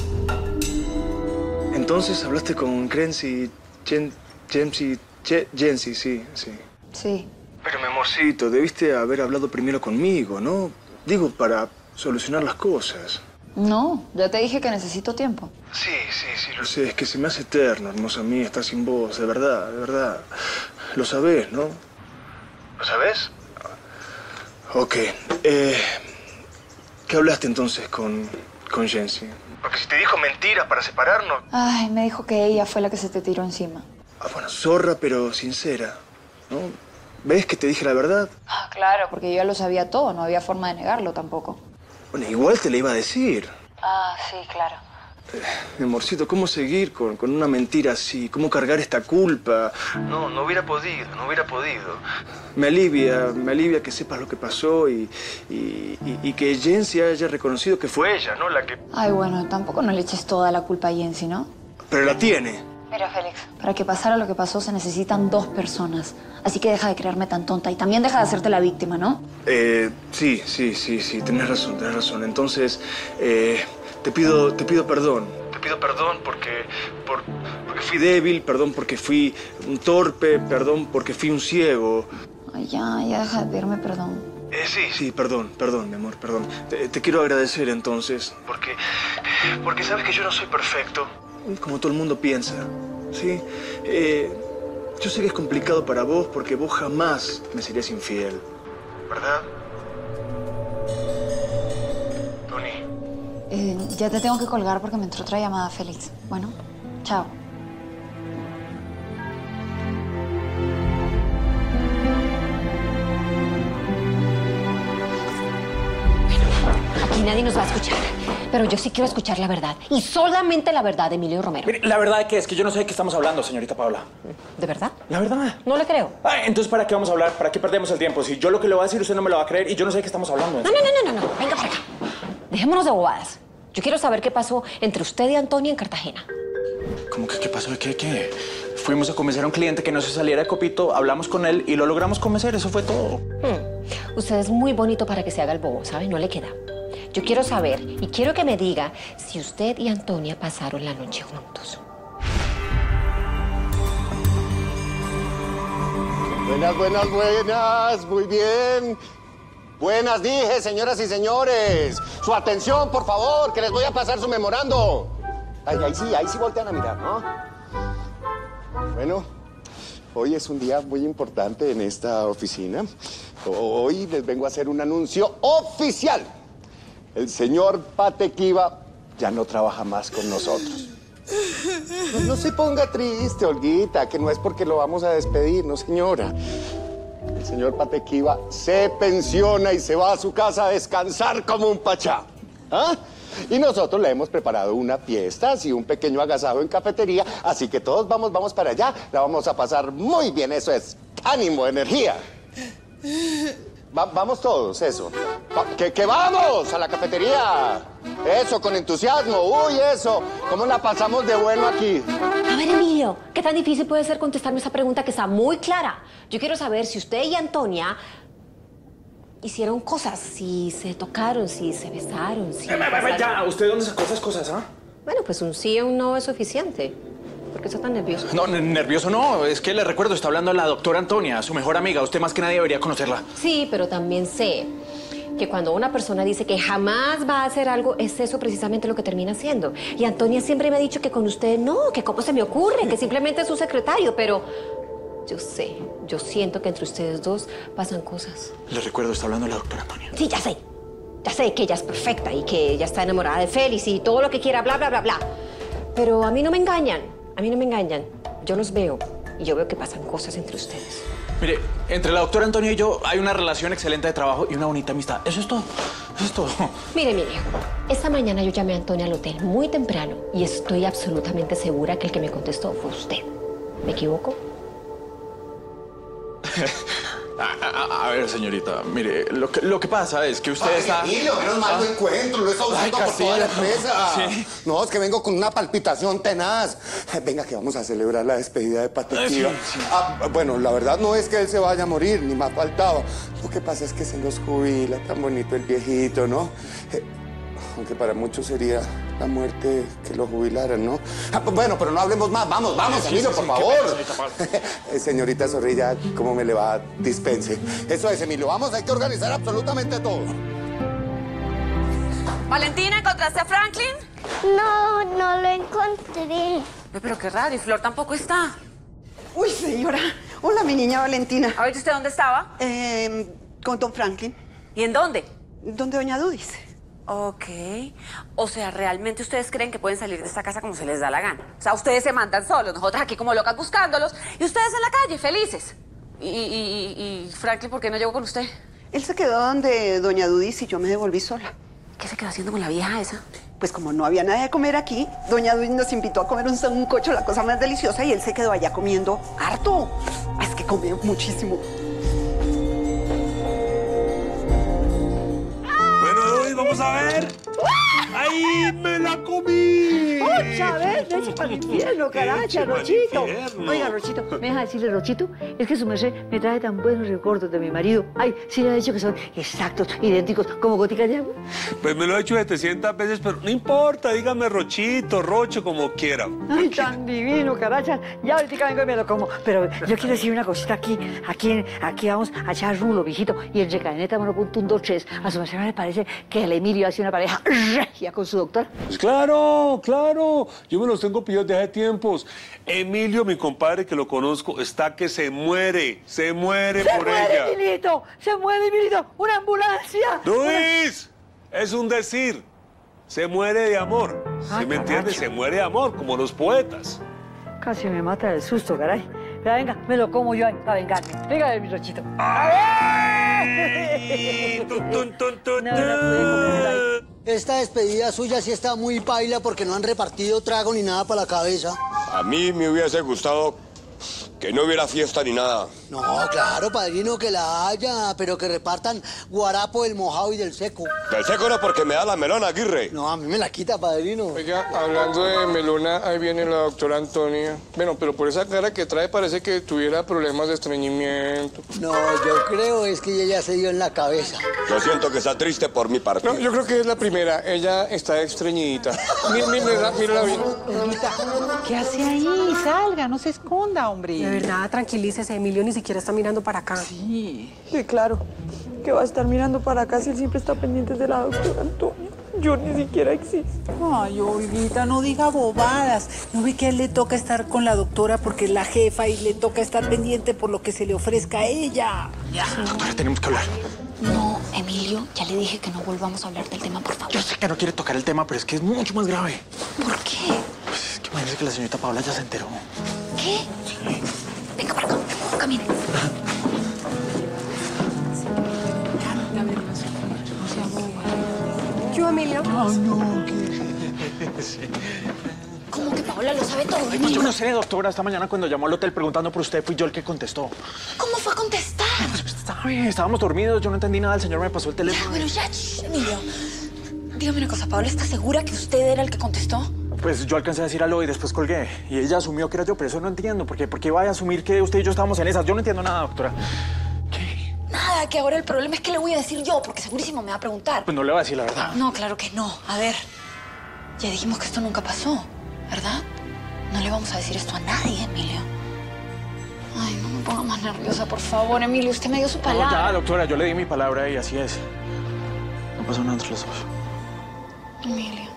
Speaker 8: Entonces hablaste con Crency, Jen, Jensi, Che- Jensi, sí, sí.
Speaker 17: Sí.
Speaker 8: Pero, mi amorcito, debiste haber hablado primero conmigo, ¿no? Digo, para solucionar las cosas.
Speaker 17: No, ya te dije que necesito tiempo.
Speaker 8: Sí, sí, sí, lo sé. Es que se me hace eterno, hermosa mía, estar sin vos. De verdad, de verdad. Lo sabés, ¿no? ¿Lo sabés? Ok. Eh, ¿Qué hablaste entonces con, con Jensi? Porque si te dijo mentiras para separarnos...
Speaker 17: Ay, me dijo que ella fue la que se te tiró encima.
Speaker 8: Ah, bueno, zorra, pero sincera, ¿no? ¿Ves que te dije la verdad?
Speaker 17: Ah, claro, porque yo ya lo sabía todo, no había forma de negarlo tampoco.
Speaker 8: Bueno, igual te la iba a decir.
Speaker 17: Ah, sí, claro.
Speaker 8: Eh, mi amorcito, ¿cómo seguir con, con una mentira así? ¿Cómo cargar esta culpa? No, no hubiera podido, no hubiera podido. Me alivia, me alivia que sepas lo que pasó y, y, y, y que Jensi haya reconocido que fue ella, ¿no? La que...
Speaker 17: Ay, bueno, tampoco no le eches toda la culpa a Jensi, ¿no?
Speaker 8: Pero la tiene.
Speaker 17: Mira, Félix, para que pasara lo que pasó se necesitan dos personas. Así que deja de creerme tan tonta y también deja de hacerte la víctima, ¿no?
Speaker 8: Eh, sí, sí, sí, sí, tenés razón, tenés razón. Entonces, eh, te pido, te pido perdón. Te pido perdón porque, por, porque fui débil, perdón porque fui un torpe, perdón porque fui un ciego.
Speaker 17: Ay, ya, ya deja de pedirme perdón.
Speaker 8: Eh, sí, sí, perdón, perdón, mi amor, perdón. Te, te quiero agradecer entonces, porque, porque sabes que yo no soy perfecto, como todo el mundo piensa, ¿sí? Eh, yo sé que es complicado para vos porque vos jamás me serías infiel, ¿verdad? Tony.
Speaker 17: Eh, ya te tengo que colgar porque me entró otra llamada, Félix. Bueno, chao.
Speaker 10: Aquí nadie nos va a escuchar. Pero yo sí quiero escuchar la verdad. Y solamente la verdad de Emilio Romero.
Speaker 5: Mire, la verdad que es que yo no sé de qué estamos hablando, señorita Paula.
Speaker 10: ¿De verdad?
Speaker 5: La verdad.
Speaker 10: No le creo.
Speaker 5: Ah, entonces, ¿para qué vamos a hablar? ¿Para qué perdemos el tiempo? Si yo lo que le voy a decir, usted no me lo va a creer y yo no sé de qué estamos hablando.
Speaker 10: No, no, no, no, no, no. Venga para acá. Dejémonos de bobadas. Yo quiero saber qué pasó entre usted y Antonia en Cartagena.
Speaker 5: ¿Cómo que qué pasó? ¿De qué? ¿Qué? Fuimos a convencer a un cliente que no se saliera de copito, hablamos con él y lo logramos convencer. Eso fue todo.
Speaker 10: Hmm. Usted es muy bonito para que se haga el bobo, ¿sabe? No le queda. Yo quiero saber y quiero que me diga si usted y Antonia pasaron la noche juntos.
Speaker 12: Buenas, buenas, buenas. Muy bien. Buenas, dije, señoras y señores. Su atención, por favor, que les voy a pasar su memorando. Ahí, ahí sí, ahí sí voltean a mirar, ¿no? Bueno,
Speaker 3: hoy es un día muy importante en esta oficina. Hoy les vengo a hacer un anuncio oficial. El señor Patequiva ya no trabaja más con nosotros. No, no se ponga triste, Olguita, que no es porque lo vamos a despedir, no, señora. El señor Patequiva se pensiona y se va a su casa a descansar como un pachá. ¿Ah? Y nosotros le hemos preparado una fiesta, así un pequeño agasajo en cafetería, así que todos vamos, vamos para allá, la vamos a pasar muy bien, eso es ánimo, energía. Va, vamos todos, eso. Va, que, que vamos a la cafetería. Eso, con entusiasmo, uy, eso. ¿Cómo la pasamos de bueno aquí?
Speaker 10: A ver, Emilio, ¿qué tan difícil puede ser contestarme esa pregunta que está muy clara? Yo quiero saber si usted y Antonia hicieron cosas, si se tocaron, si se besaron, si...
Speaker 5: Eh, ya, ¿usted dónde sacó esas cosas, ah?
Speaker 10: Bueno, pues un sí o un no es suficiente. ¿Por qué está tan nervioso?
Speaker 5: No, nervioso no. Es que le recuerdo, está hablando la doctora Antonia, su mejor amiga. Usted más que nadie debería conocerla.
Speaker 10: Sí, pero también sé que cuando una persona dice que jamás va a hacer algo, es eso precisamente lo que termina haciendo. Y Antonia siempre me ha dicho que con usted no, que cómo se me ocurre, que simplemente es un secretario, pero... Yo sé, yo siento que entre ustedes dos pasan cosas.
Speaker 5: Le recuerdo, está hablando la doctora Antonia.
Speaker 10: Sí, ya sé. Ya sé que ella es perfecta y que ella está enamorada de Félix y todo lo que quiera, bla, bla, bla, bla. Pero a mí no me engañan, a mí no me engañan. Yo los veo y yo veo que pasan cosas entre ustedes.
Speaker 5: Mire, entre la doctora Antonia y yo hay una relación excelente de trabajo y una bonita amistad. Eso es todo, eso es todo.
Speaker 10: Mire, mire, esta mañana yo llamé a Antonia al hotel muy temprano y estoy absolutamente segura que el que me contestó fue usted. ¿Me equivoco?
Speaker 5: a, a, a ver, señorita, mire, lo que, lo que pasa es que usted
Speaker 12: Ay,
Speaker 5: está...
Speaker 12: Emilio, menos mal lo encuentro, lo he estado buscando por toda la empresa. Sí. No, es que vengo con una palpitación tenaz. Venga, que vamos a celebrar la despedida de Patequiva. Sí, sí. Ah, bueno, la verdad no es que él se vaya a morir, ni más faltaba. Lo que pasa es que se nos jubila, tan bonito el viejito, ¿no? Eh, aunque para muchos sería la muerte que lo jubilaran, ¿no? Ah, bueno, pero no hablemos más. Vamos, vamos, sí, Emilio, sí, sí, por sí, favor. Pena, señorita Zorrilla, ¿cómo me le va? Dispense. Eso es, Emilio. Vamos, hay que organizar absolutamente todo.
Speaker 18: Valentina, ¿encontraste a Franklin?
Speaker 19: No, no lo encontré.
Speaker 18: Pero qué raro, y Flor tampoco está.
Speaker 4: Uy, señora. Hola, mi niña Valentina.
Speaker 18: A ver, ¿usted dónde estaba?
Speaker 4: Eh, con don Franklin.
Speaker 18: ¿Y en dónde?
Speaker 4: Donde doña Dudis.
Speaker 18: Ok. O sea, ¿realmente ustedes creen que pueden salir de esta casa como se les da la gana? O sea, ustedes se mandan solos, nosotras aquí como locas buscándolos, y ustedes en la calle, felices. Y, y, y Franklin, ¿por qué no llegó con usted?
Speaker 4: Él se quedó donde doña Dudis y yo me devolví sola.
Speaker 18: ¿Qué se quedó haciendo con la vieja esa?
Speaker 4: Pues como no había nada de comer aquí, doña Dudis nos invitó a comer un sancocho, la cosa más deliciosa, y él se quedó allá comiendo harto. Es que come muchísimo.
Speaker 20: Vamos a ver. ¡Ay, me la comí!
Speaker 14: ¡Otra vez! ¡Me echa para el infierno, caracha, Rochito! Oiga, Rochito, ¿me deja decirle, Rochito? Es que su merced me trae tan buenos recuerdos de mi marido. Ay, sí le ha dicho que son exactos, idénticos, como goticas de agua.
Speaker 20: Pues me lo he hecho setecientas veces, pero no importa, dígame Rochito, Rocho, como quiera.
Speaker 14: Ay, tan divino, caracha. Ya ahorita vengo y me lo como. Pero yo quiero decir una cosita aquí. Aquí, aquí vamos a echar rulo, viejito. Y en Recaneta, bueno, punto un, dos, tres. A su merced me parece que el Emilio hace una pareja regia con su doctor.
Speaker 20: Pues claro, claro. Yo me los tengo pedidos de hace tiempos. Emilio, mi compadre, que lo conozco, está que se muere. Se muere
Speaker 14: se
Speaker 20: por
Speaker 14: muere,
Speaker 20: ella.
Speaker 14: Emilito, se muere, Emilito. ¡Una ambulancia!
Speaker 20: ¡Luis! Es un decir. Se muere de amor.
Speaker 14: Ah,
Speaker 20: ¿Sí me entiendes? Se muere de amor, como los poetas.
Speaker 14: Casi me mata el susto, caray. Pero venga, me lo como yo ahí, para vengarme. Venga, mi Rochito.
Speaker 20: ¡Ay! ¡Tun, tun, tun, tun,
Speaker 14: No, no pude comer ahí. Esta despedida suya sí está muy paila porque no han repartido trago ni nada para la cabeza.
Speaker 13: A mí me hubiese gustado que no hubiera fiesta ni nada.
Speaker 14: No, claro, padrino, que la haya, pero que repartan guarapo del mojado y del seco.
Speaker 13: Del seco no, porque me da la melona, Aguirre.
Speaker 14: No, a mí me la quita, padrino.
Speaker 8: Oiga, hablando de melona, ahí viene la doctora Antonia. Bueno, pero por esa cara que trae parece que tuviera problemas de estreñimiento.
Speaker 14: No, yo creo es que ella ya se dio en la cabeza.
Speaker 13: Yo siento que está triste por mi parte.
Speaker 8: No, yo creo que es la primera. Ella está estreñidita. Mira, mira, mírala bien.
Speaker 7: ¿Qué hace ahí? Salga, no se esconda, hombre.
Speaker 2: De verdad, tranquilícese, Emilio ni siquiera está mirando para acá.
Speaker 7: Sí.
Speaker 4: Sí, claro. Que va a estar mirando para acá si él siempre está pendiente de la doctora Antonia.
Speaker 7: Yo ni siquiera existo.
Speaker 9: Ay, Olguita, no diga bobadas. ¿No ve que a él le toca estar con la doctora porque es la jefa y le toca estar pendiente por lo que se le ofrezca a ella?
Speaker 5: Ya, doctora, tenemos que hablar.
Speaker 17: No, Emilio, ya le dije que no volvamos a hablar del tema, por favor.
Speaker 5: Yo sé que no quiere tocar el tema, pero es que es mucho más grave.
Speaker 17: ¿Por qué?
Speaker 5: Pues es que imagínese que la señorita Paola ya se enteró.
Speaker 17: ¿Qué?
Speaker 5: Sí.
Speaker 17: Venga para acá, camine.
Speaker 7: ¿Yo, Emilio?
Speaker 5: No, no, ¿qué? Sí.
Speaker 17: ¿Cómo que Paola lo sabe todo,
Speaker 5: Ay, pues yo no sé, doctora. Esta mañana cuando llamó al hotel preguntando por usted, fui yo el que contestó.
Speaker 17: ¿Cómo fue a contestar?
Speaker 5: Ay, pues, ¿sabe? Estábamos dormidos, yo no entendí nada. El señor me pasó el teléfono.
Speaker 17: Ya, bueno, ya, shh, Emilio. Dígame una cosa, ¿Paola está segura que usted era el que contestó?
Speaker 5: Pues yo alcancé a decir algo y después colgué. Y ella asumió que era yo, pero eso no entiendo. ¿Por qué, ¿Por qué iba a asumir que usted y yo estábamos en esas? Yo no entiendo nada, doctora.
Speaker 17: Nada, que ahora el problema es que le voy a decir yo, porque segurísimo me va a preguntar.
Speaker 5: Pues no le voy a decir la verdad.
Speaker 17: No, claro que no. A ver, ya dijimos que esto nunca pasó, ¿verdad? No le vamos a decir esto a nadie, Emilio. Ay, no me ponga más nerviosa, por favor, Emilio. Usted me dio su palabra.
Speaker 5: No, ya, doctora, yo le di mi palabra y así es. No pasó nada entre los dos.
Speaker 17: Emilio.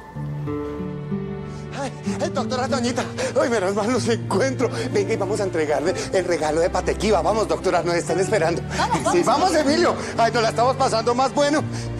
Speaker 12: Ay, ay, doctora Toñita, hoy menos mal los encuentro. Venga y vamos a entregarle el regalo de Patequiva. Vamos, doctora, nos están esperando.
Speaker 17: Vamos, vamos.
Speaker 12: Sí, vamos, Emilio. Ay, nos la estamos pasando más bueno.